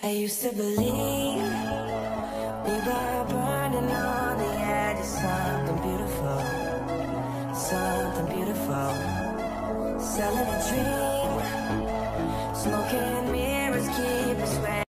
I used to believe we were burning on the edge of something beautiful, something beautiful. Selling a dream, smoking mirrors keep us wet.